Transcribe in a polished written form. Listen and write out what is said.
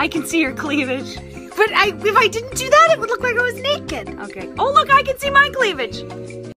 I can see your cleavage. But if I didn't do that, it would look like I was naked. Okay. Oh, look, I can see my cleavage.